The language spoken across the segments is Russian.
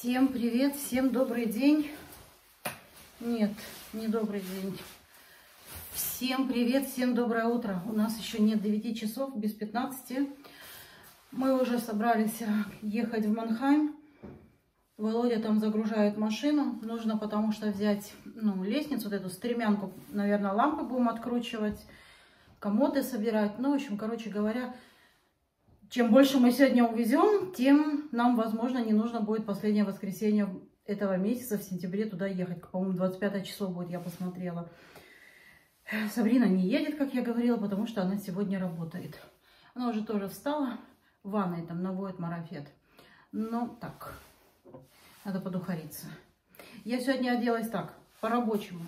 Всем привет, всем добрый день. Нет, не добрый день. Всем привет, всем доброе утро. У нас еще нет 9 часов, без 15. Мы уже собрались ехать в Манхайм. Володя там загружает машину. Нужно потому что взять лестницу, вот эту стремянку. Наверное, лампы будем откручивать, комоды собирать. Ну, в общем, короче говоря, чем больше мы сегодня увезем, тем нам, возможно, не нужно будет последнее воскресенье этого месяца, в сентябре, туда ехать. По-моему, 25 число будет, я посмотрела. Сабрина не едет, как я говорила, потому что она сегодня работает. Она уже тоже встала, в ванной там наводит марафет. Но так, надо подухариться. Я сегодня оделась так, по-рабочему.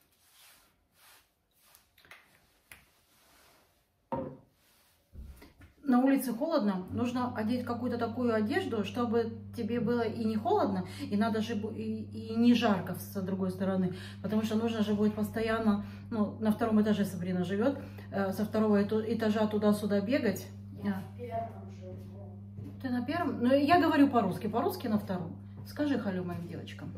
На улице холодно, нужно одеть какую-то такую одежду, чтобы тебе было и не холодно, и надо же и не жарко с другой стороны, потому что нужно же будет постоянно, на втором этаже Сабрина живет, со второго этажа туда-сюда бегать. Я в первом живу. Ты на первом? Ну, я говорю по-русски на втором. Скажи халю моим девочкам.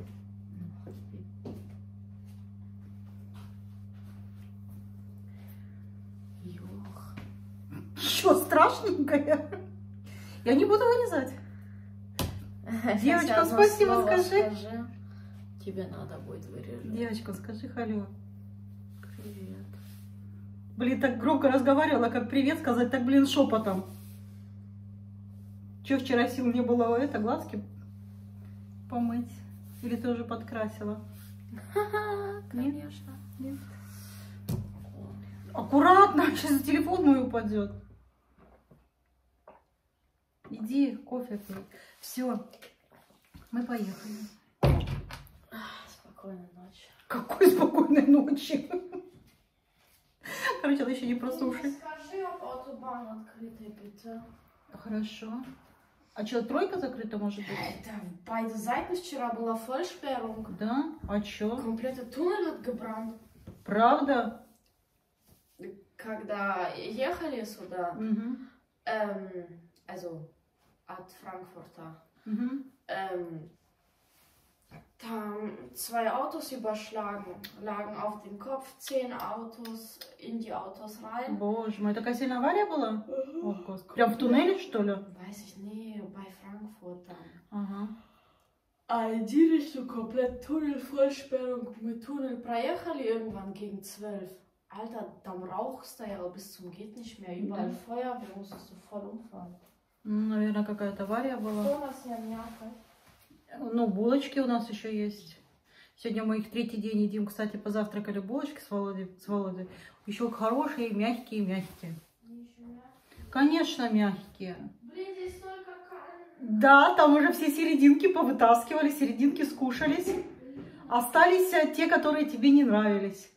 Что, страшненькая? Я не буду вырезать. Девочка, спасибо, скажи. Тебе надо будет вырезать. Девочка, скажи халю. Привет. Блин, так громко разговаривала, как привет сказать, так, блин, шепотом. Че, вчера сил не было глазки помыть? Или ты уже подкрасила? Конечно. Нет? Аккуратно, сейчас телефон мой упадет. Иди кофе пей. Все, мы поехали. Спокойной ночи. Какой спокойной ночи. Короче, она еще не просушит. Скажи, автобан открытый, bitte. Хорошо. А что, тройка закрыта, может быть? Это beide Seiten вчера была Vollsperrung. Да? А что? Kompletter Tunnel отgebrannt. Правда? Когда ехали сюда, Угу. also от Франкфурта, там 2 Autos überschlagen, lagen auf dem Kopf, 10 Autos in die Autos rein. Боже мой, такая сильная авария была? О, Господи. Прям в туннеле, что ли? Weiß ich nicht, bei Frankfurt dann. Ага. А die Richtung komplett Tunnel, Vollsperrung mit Tunnel. Проехали irgendwann gegen 12. Alter, dann rauchst du ja bis zum geht nicht mehr. Überall Feuer, wir musstest du voll umfahren. Наверное, какая-то авария была. Что у нас ямняка? Булочки у нас еще есть. Сегодня мы их 3-й день едим. Кстати, позавтракали булочки с Володей. Еще хорошие, мягкие. Конечно, мягкие. Блин, здесь столько камня. Да, там уже все серединки повытаскивали, серединки скушались. Остались те, которые тебе не нравились.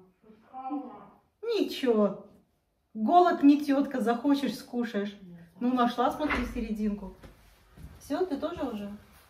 Ничего. Голод не тетка, захочешь, скушаешь. Нашла, смотри, серединку. Все, ты тоже уже?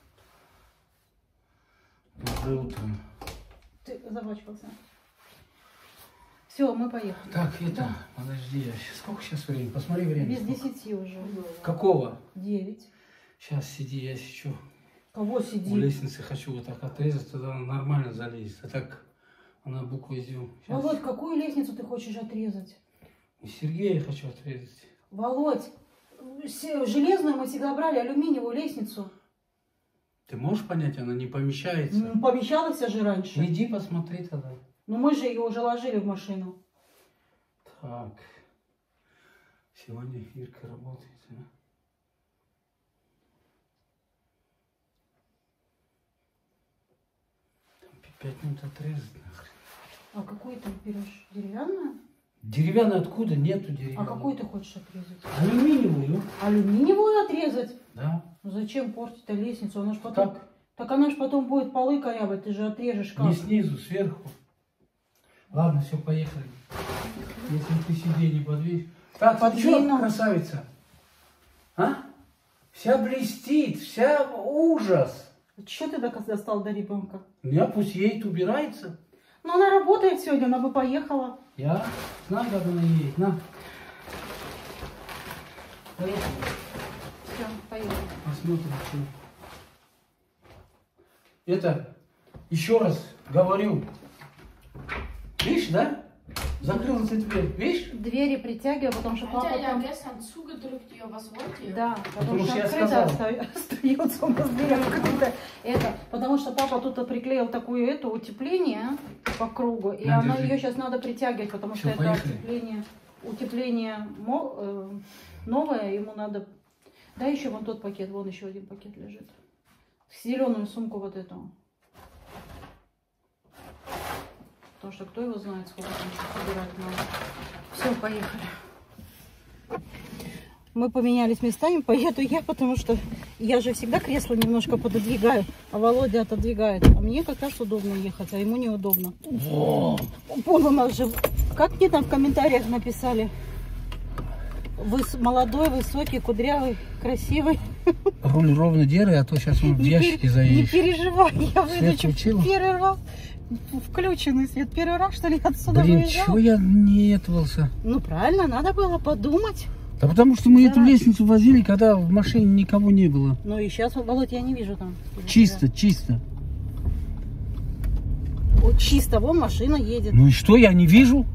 Доброе утро. Ты запачкался. Все, мы поехали. Так, подожди, сколько сейчас времени? Посмотри время. Без сколько. 10 уже. Какого? 9. Сейчас сиди, я сейчас Кого у сиди? лестницы хочу вот так отрезать, тогда она нормально залезет. А так она букву изюм. Володь, какую лестницу ты хочешь отрезать? И Сергея хочу отрезать. Володь, железную мы всегда брали, алюминиевую лестницу. Ты можешь понять, она не помещается? Помещалась же раньше. Иди посмотри тогда. Мы же ее уже ложили в машину. Так. Сегодня Ирка работает, да? Там 5 минут отрезать нахрен. А какую ты берешь? Деревянную? Деревянную откуда? Нету деревянной. А какую ты хочешь отрезать? Алюминиевую. Алюминиевую отрезать? Да. Зачем портить лестницу? Она ж потом... Так. Так она ж потом будет полы корябать, ты же отрежешь как? Не снизу, сверху. Ладно, все, поехали. Если ты сиденье подвинешь. Так, ты что, Подвину. красавица? А? Вся блестит, вся ужас. Что ты так достал до ребенка? Я пусть едет, убирается. Ну она работает сегодня, она бы поехала. Я знаю, как она едет. На. Поехали. Все, поехали. Посмотрим, что. Это, еще раз говорю. Видишь, да? Закрылась дверь. Видишь? Двери притягиваю, потому что папа Alter, ja, там... gestern zugedrückt, ihr, was wollt ihr? Да, потому Потому что что я открыто сказал. остается у нас дверь какая-то. Это, потому что папа тут приклеил такую эту утепление по кругу, и На, она держи. ее сейчас надо притягивать, потому что Всё, это поехали. утепление новое, ему надо... Да, еще вон тот пакет, вон еще один пакет лежит. Зеленую сумку вот эту. Потому что кто его знает, сколько там сейчас собирать надо. Все, поехали. Мы поменялись местами, поеду я, потому что я же всегда кресло немножко пододвигаю, а Володя отодвигает. А мне как раз удобно ехать, а ему неудобно. Вон у нас же, как мне там в комментариях написали, молодой, высокий, кудрявый, красивый. Руль ровно держи, а то сейчас он в ящике Не заедет. переживай, я выйду включила? первый раз. Включенный свет. Первый раз, что ли, отсюда Блин, выезжала? чего я не отвался? Ну, правильно, надо было подумать. Да потому что мы эту Заранее. лестницу возили, когда в машине никого не было. Ну и сейчас, Володь, я не вижу там. Чисто, чисто. Вот чисто, вон машина едет. Ну и что, я не вижу?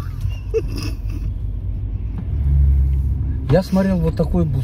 Я смотрел вот такой бус.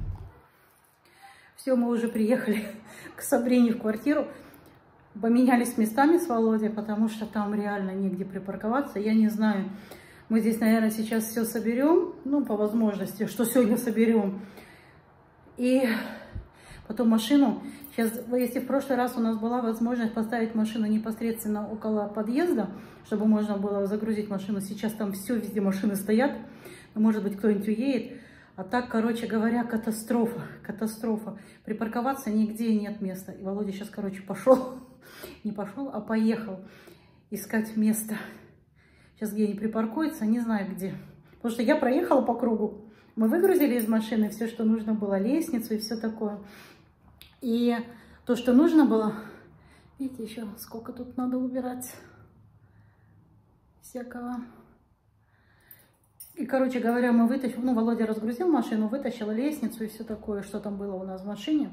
Все, мы уже приехали к Сабрине в квартиру. Поменялись местами с Володей, потому что там реально негде припарковаться. Я не знаю, мы здесь, наверное, сейчас все соберем. Ну, по возможности, что сегодня соберем. И потом машину. Сейчас, если в прошлый раз у нас была возможность поставить машину непосредственно около подъезда, чтобы можно было загрузить машину. Сейчас там все, везде машины стоят. Может быть, кто-нибудь уедет. А так, короче говоря, катастрофа. Катастрофа. Припарковаться нигде нет места. И Володя сейчас, короче, пошел. Не пошел, а поехал искать место. Сейчас где они припаркуются, не знаю где. Потому что я проехала по кругу. Мы выгрузили из машины все, что нужно было. Лестницу и все такое. И то, что нужно было... Видите, еще сколько тут надо убирать. Всякого... И, короче говоря, мы вытащили, ну, Володя разгрузил машину, вытащил лестницу и все такое, что там было у нас в машине.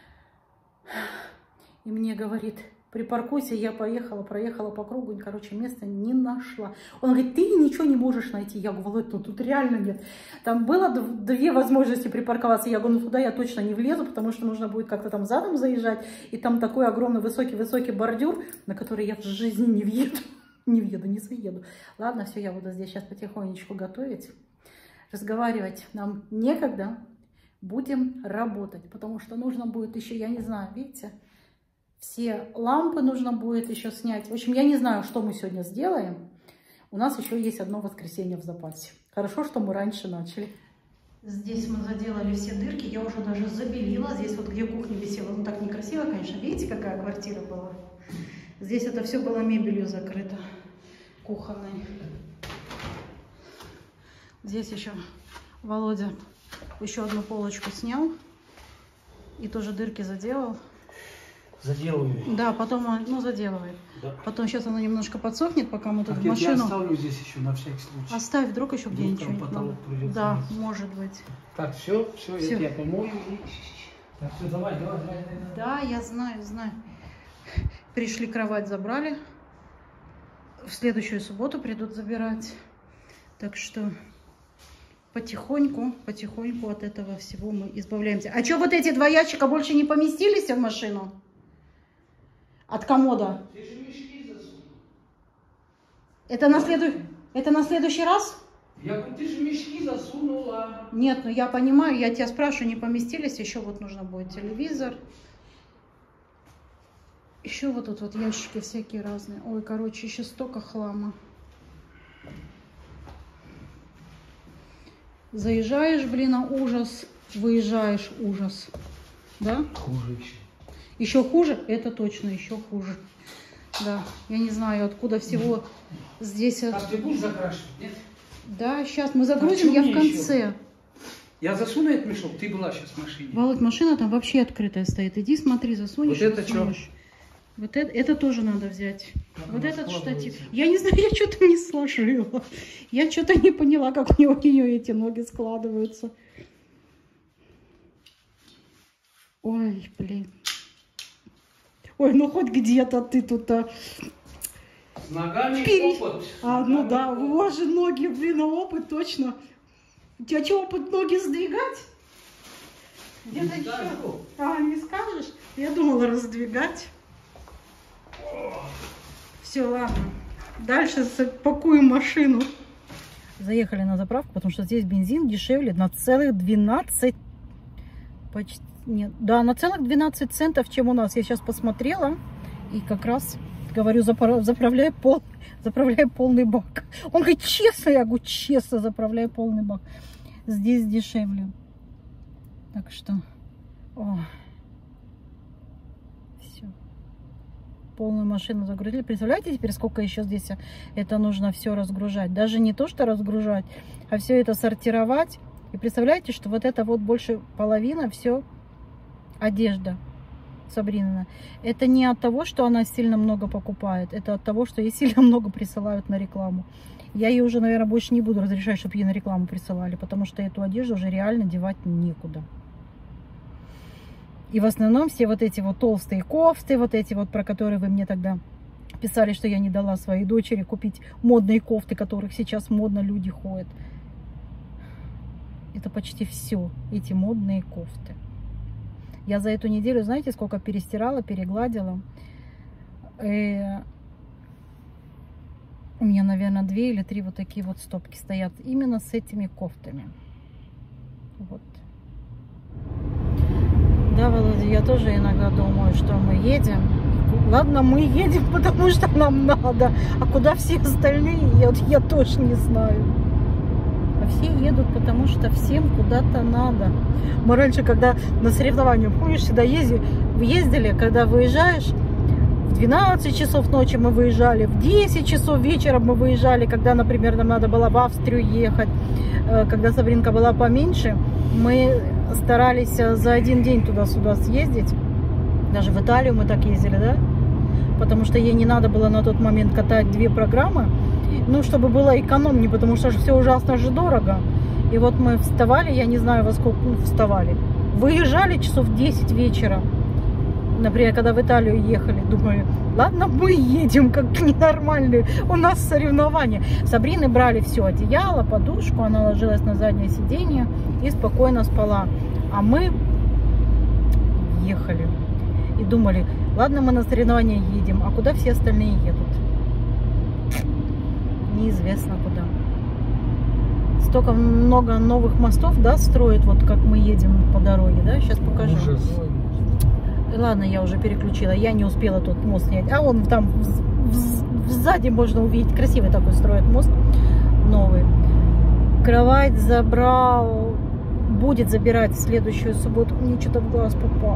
И мне говорит, припаркуйся, я поехала, проехала по кругу, и, короче, места не нашла. Он говорит, ты ничего не можешь найти. Я говорю, Володь, ну тут реально нет. Там было две возможности припарковаться. Я говорю, ну туда я точно не влезу, потому что нужно будет как-то там задом заезжать. И там такой огромный высокий-высокий бордюр, на который я в жизни не въеду. Не въеду, не заеду. Ладно, все, я буду здесь сейчас потихонечку готовить, разговаривать. Нам некогда. Будем работать, потому что нужно будет еще, я не знаю, видите, все лампы нужно будет еще снять. В общем, я не знаю, что мы сегодня сделаем. У нас еще есть одно воскресенье в запасе. Хорошо, что мы раньше начали. Здесь мы заделали все дырки, я уже даже забелила. Здесь вот где кухня висела, ну так некрасиво, конечно. Видите, какая квартира была? Здесь это все было мебелью закрыто, кухонной. Здесь еще Володя еще одну полочку снял и тоже дырки заделал. Заделываю. Да, потом он, ну, заделывает. Да. Потом сейчас оно немножко подсохнет, пока мы тут Так, в машину... я оставлю здесь еще на всякий случай. Оставь, вдруг еще Вдруг где-нибудь там что-нибудь потолок надо. придется Да, мыть. может быть. Так, все, Всё. это я помою. Так, все, давай. Да, я знаю. Пришли, кровать забрали. В следующую субботу придут забирать. Так что потихоньку от этого всего мы избавляемся. А что, вот эти два ящика больше не поместились в машину? От комода? Это на следующий раз? Я говорю, ты же мешки засунула. Нет, ну я понимаю, я тебя спрашиваю, не поместились. Еще вот нужно будет телевизор. Еще вот тут вот ящики всякие разные. Ой, короче, еще столько хлама. Заезжаешь, блин, а ужас. Выезжаешь, ужас. Да? Хуже еще. Еще хуже? Это точно, еще хуже. Да, я не знаю, откуда всего здесь... А ты будешь закрашивать, нет? Да, сейчас мы загрузим, я в конце. Еще? Я засуну этот мешок, ты была сейчас в машине. Володь, машина там вообще открытая стоит. Иди смотри, засунешь. Вот это засунешь. Вот это тоже надо взять. Как вот она этот штатив. складывается? Я не знаю, я что-то не сложила. Я что-то не поняла, как у нее эти ноги складываются. Ой, блин. Ой, ну хоть где-то ты тут... С ногами опыт. Ну да, у вас же ноги, блин, опыт точно. У тебя что, опыт ноги сдвигать? Где-то еще? Не скажешь? Я думала раздвигать. Все, ладно. Дальше пакуем машину. Заехали на заправку, потому что здесь бензин дешевле на целых 12... Почти... Нет, да, на целых 12 центов, чем у нас. Я сейчас посмотрела и как раз говорю, заправляй полный бак. Он говорит, честно, я говорю, честно, заправляй полный бак. Здесь дешевле. Так что, все. Полную машину загрузили. Представляете теперь, сколько еще здесь это нужно все разгружать? Даже не то, что разгружать, а все это сортировать. И представляете, что вот это вот больше половина все одежда Сабринина. Это не от того, что она сильно много покупает, это от того, что ей сильно много присылают на рекламу. Я ей уже, наверное, больше не буду разрешать, чтобы ей на рекламу присылали, потому что эту одежду уже реально девать некуда. И в основном все вот эти вот толстые кофты, вот эти вот, про которые вы мне тогда писали, что я не дала своей дочери купить модные кофты, которых сейчас модно люди ходят. Это почти все, эти модные кофты. Я за эту неделю, знаете, сколько перестирала, перегладила? У меня, наверное, 2 или 3 вот такие вот стопки стоят именно с этими кофтами. Вот. Да, Володя, я тоже иногда думаю, что мы едем. Ладно, мы едем, потому что нам надо. А куда все остальные едут, я точно не знаю. А все едут, потому что всем куда-то надо. Мы раньше, когда на соревнования, помнишь, всегда ездили, когда выезжаешь, в 12 часов ночи мы выезжали, в 10 часов вечера мы выезжали, когда, например, нам надо было в Австрию ехать, когда Сабринка была поменьше, мы старались за один день туда-сюда съездить. Даже в Италию мы так ездили, да? Потому что ей не надо было на тот момент катать 2 программы. Ну, чтобы было экономнее, потому что все ужасно же дорого. И вот мы вставали, я не знаю, во сколько вставали. Выезжали часов в 10 вечера. Например, когда в Италию ехали, думаю, ладно, мы едем как ненормальные, у нас соревнования. Сабрины брали все, одеяло, подушку, она ложилась на заднее сиденье и спокойно спала. А мы ехали и думали, ладно, мы на соревнования едем, а куда все остальные едут? Неизвестно куда. Столько много новых мостов, да, строят, вот как мы едем по дороге, да, сейчас покажу. Ладно, я уже переключила, я не успела тот мост снять. А он там сзади можно увидеть, красивый такой строят мост, новый. Кровать забрал, будет забирать в следующую субботу. Мне что-то в глаз попало.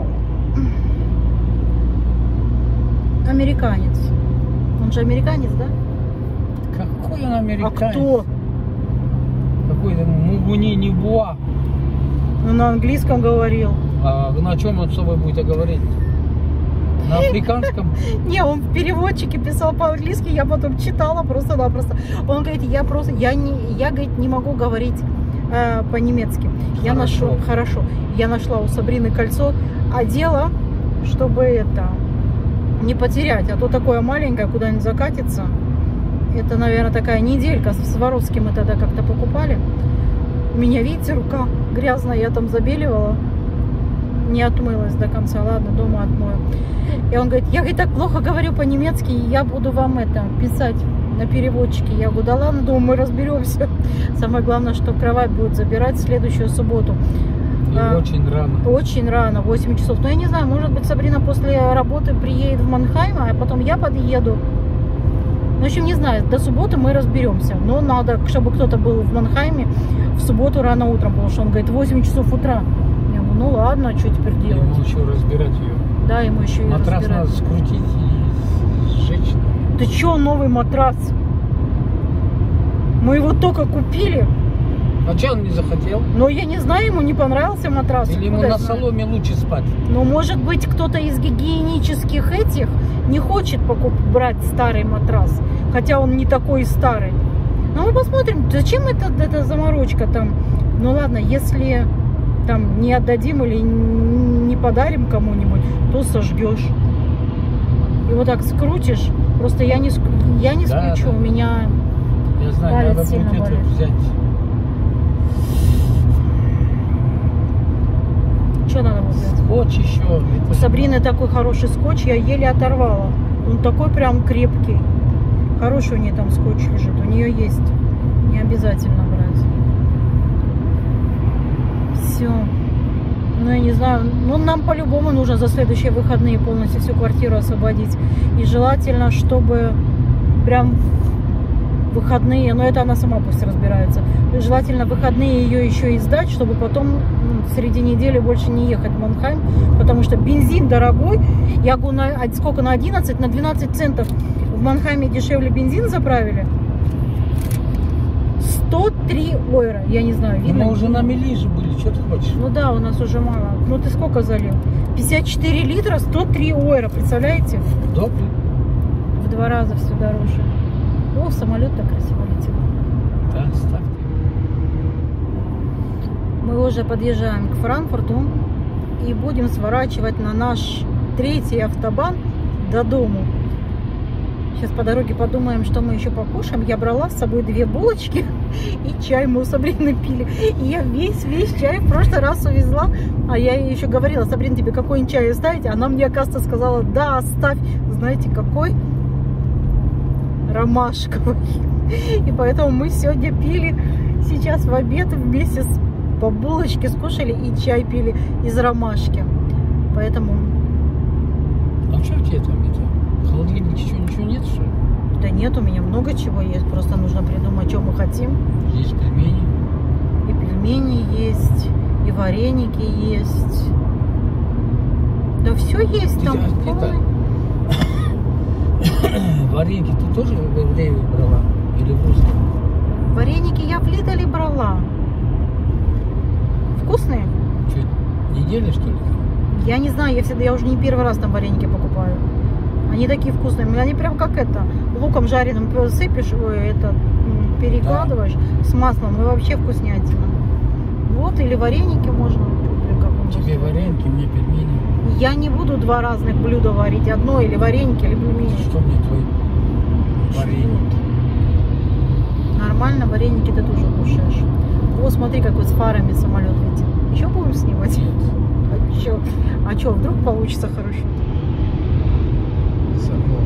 Американец. Он же американец, да? Какой он американец? А кто? Какой-то Мугуни Небуа. Ну, на английском говорил. А на чем он с собой будет говорить? На африканском? Не, он в переводчике писал по-английски, я потом читала просто-напросто. Он говорит, я говорит, не могу говорить по-немецки. Я нашла у Сабрины кольцо, одела, чтобы это не потерять, а то такое маленькое куда-нибудь закатится. Это, наверное, такая неделька. С Сваровским мы тогда как-то покупали. У меня, видите, рука грязная, я там забеливала. Не отмылась до конца. Ладно, дома отмою. И он говорит, я, говорит, так плохо говорю по-немецки, я буду вам это писать на переводчике. Я говорю, да ладно, думаю, мы разберемся. Самое главное, что кровать будет забирать в следующую субботу. Очень рано. Очень рано, 8 часов. Но я не знаю, может быть, Сабрина после работы приедет в Манхайм, а потом я подъеду. В общем, не знаю, до субботы мы разберемся. Но надо, чтобы кто-то был в Манхайме в субботу рано утром, потому что он говорит, 8 часов утра. Я говорю, ну ладно, а что теперь делать? Ему еще разбирать ее. Да, ему еще и матрас разбирать. Надо скрутить и сжечь. Ты че, новый матрас? Мы его только купили. А что он не захотел? Но я не знаю, ему не понравился матрас. Или ему на соломе лучше спать? Ну, может быть, кто-то из гигиенических этих не хочет брать старый матрас. Хотя он не такой старый. Но мы посмотрим, зачем эта заморочка там. Ну ладно, если там не отдадим или не подарим кому-нибудь, то сожгешь. и вот так скрутишь. Просто я не скручу, Да. у меня Я знаю, палец надо сильно будет это болит. взять. Что надо было взять? Скотч еще. У Сабрины такой хороший скотч, я еле оторвала. Он такой прям крепкий. Хороший у нее там скотч лежит, у нее есть. Не обязательно брать. Все. Ну, я не знаю. Ну, нам по-любому нужно за следующие выходные полностью всю квартиру освободить. И желательно, чтобы прям выходные, но это она сама пусть разбирается. Желательно выходные ее еще и сдать, чтобы потом среди недели больше не ехать в Манхайм, потому что бензин дорогой. Я говорю, сколько, на 11, на 12 центов в Манхайме дешевле бензин заправили. 103 евро. Я не знаю, видно? Мы уже на мели же были, что ты хочешь? Ну да, у нас уже мало. Ну ты сколько залил? 54 литра, 103 евро, представляете? Добрый. В 2 раза все дороже. О, самолет так красиво летит. Да, ставь. Мы уже подъезжаем к Франкфурту и будем сворачивать на наш 3-й автобан до дому. Сейчас по дороге подумаем, что мы еще покушаем. Я брала с собой 2 булочки и чай мы у Сабрины пили. И я весь чай в прошлый раз увезла. А я ей еще говорила: Сабрина, тебе какой-нибудь чай оставить? Она мне, оказывается, сказала: да, оставь. Знаете, какой? Ромашковый. И поэтому мы сегодня пили сейчас в обед вместе по булочке скушали и чай пили из ромашки. Поэтому... А что у тебя там это? В холодильнике ничего нет, что ли? Да нет, у меня много чего есть. Просто нужно придумать, что мы хотим. Есть пельмени. И пельмени есть, и вареники есть. Да все есть там. Вареники ты тоже в Реве брала? Или в Русском? Вареники я в Лидоле брала. Вкусные? Что, неделя, что ли? Я не знаю, я уже не первый раз там вареники покупаю. Они такие вкусные. Они прям как это, луком жареным сыпешь, перекладываешь с маслом, и вообще вкуснятина. Вот, или вареники можно. Тебе вареники, мне пельмени. Я не буду 2 разных блюда варить. Одно или вареники, или пельмени. Что мне твои вареники? Нормально, вареники ты тоже кушаешь. О, смотри, какой с фарами самолет летит. Еще будем снимать? Нет. А что, вдруг получится хорошо? Высоко.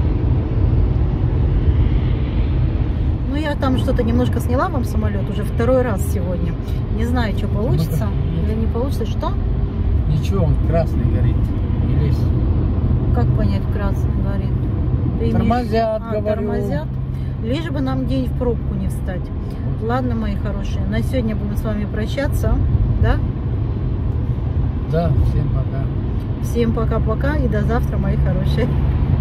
Ну, я там что-то немножко сняла вам самолет уже 2-й раз сегодня. Не знаю, что получится или не получится. Что? Ничего, он красный горит. Не лезь. Как понять, красный горит? Ты Тормозят, имеешь... говорю. Тормозят? Лишь бы нам день в пробку не встать. Ладно, мои хорошие, на сегодня будем с вами прощаться, да? Да, всем пока. Всем пока-пока и до завтра, мои хорошие.